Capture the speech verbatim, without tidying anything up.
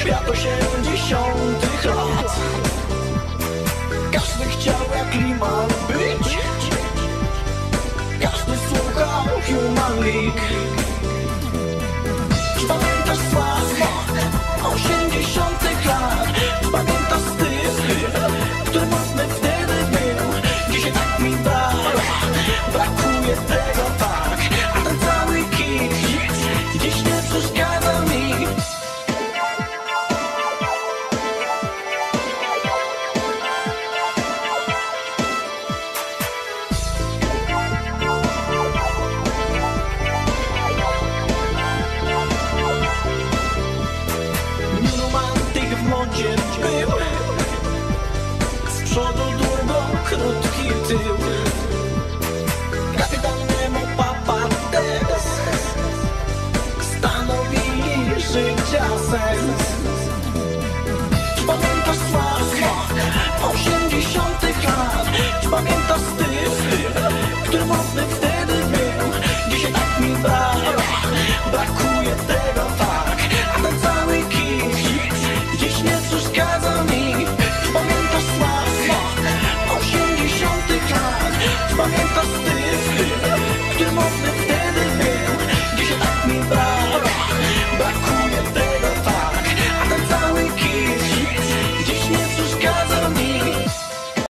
świat osiemdziesiątych lat. Każdy chciał jak Liman być, każdy słuchał Human League. Pamiętasz smak osiemdziesiątych lat? Pamiętasz styl, który mocny wtedy był? Dzisiaj tak mi brak, brakuje tego tak. A ten cały kit dziś nie przeszkadza mi. Modzie był, z przodu długo, krótki tył. Kapitan Nemo, Papa Tess stanowili życia sens. Czy pamiętasz smak osiemdziesiątych lat? Czy pamiętasz styl, który mocny wtedy był? Dzisiaj tak mi brak, brakuje tego